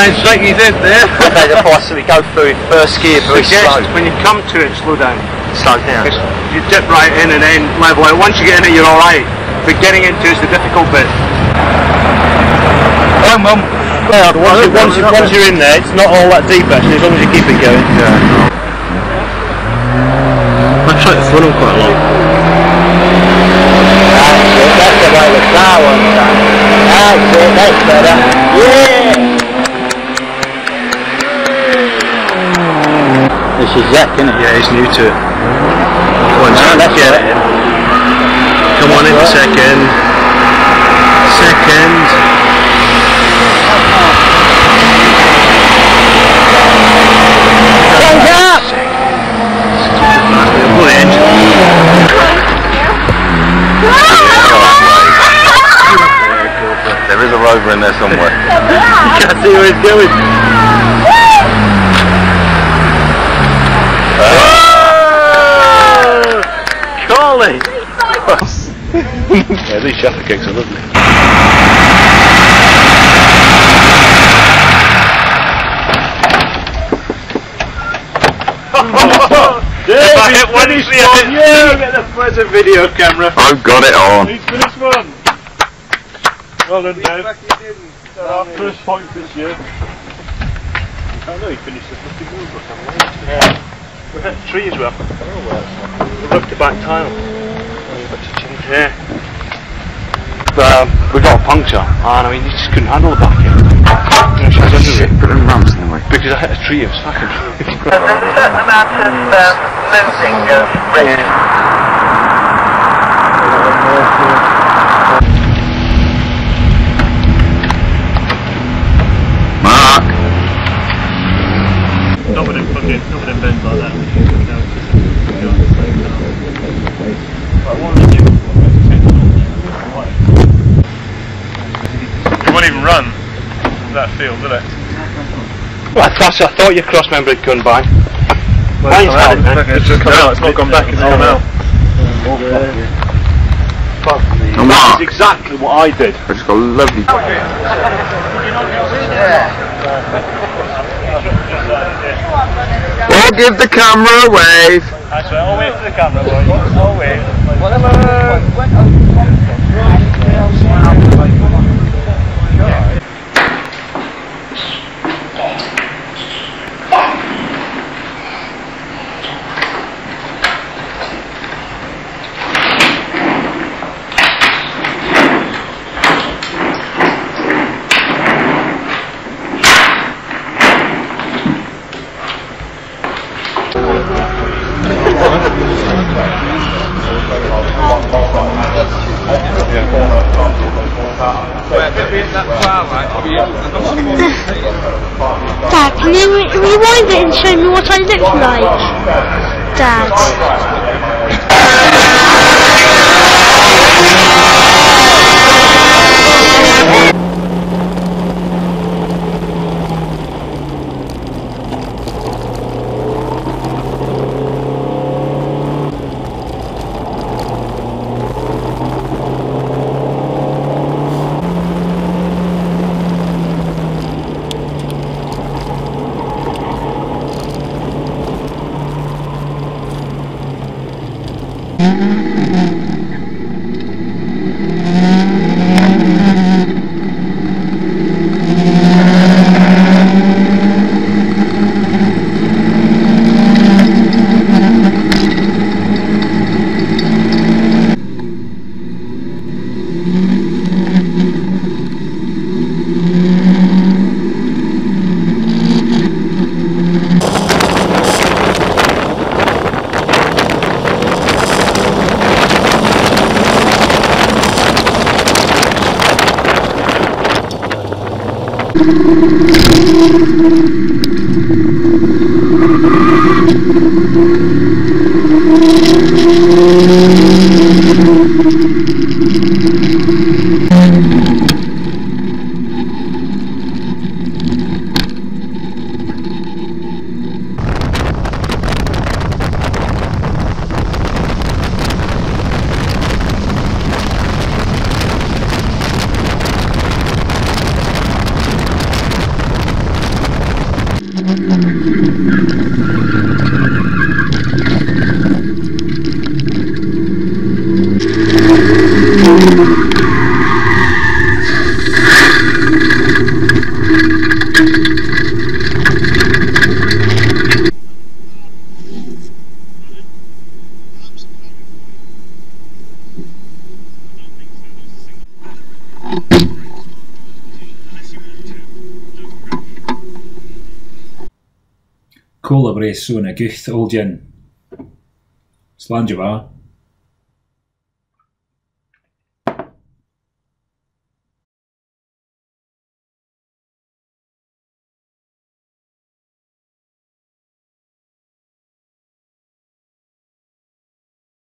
going straight his head there. Okay, the price that we go through first gear very slow. When you come to it, slow down. Slow down. You dip right in and then level out. Once you get in it, you're alright. But getting into it's the difficult bit. Oh, Mum. Well, once you're in there, it's not all that deep actually, as long as you keep it going. Yeah. I try to funnel quite a lot. That's the way the car one's done. That's it, that's better. Yeah! This is Zach, isn't it? Yeah, he's new to it. Come on, Zach, that's get it in. Come on into second. Second. Hands up! Bloody engine. There is a rover in there somewhere. You can't see where it's going. Collie! Yeah, these shatter kicks are lovely. If I hit one, you get the present video camera. I've got it on. He's finished one. Well done, Dave. Our first point this year. I know he finished the 50 goals or something. Yeah. The trees were up. We've looked the back tile. Yeah. We got a puncture, and I mean, you just couldn't handle the back end. Shit, put them ramps in the way. Because I hit a tree, it was fucking. There's a certain amount of moving risk. Mark! Not with them bends like that. It won't even run that field, will it? Well, I thought your cross member had gone by. Mine's out, it's just come out, it's not gone back, it's come out. That is exactly what I did. I just got a lovely... Or give the camera a wave! That's right, I'll wave to the camera, boy. I'll wave. Dad, can you rewind it and show me what I look like? Dad. Cola brace soon a guth old yen. Slange wa.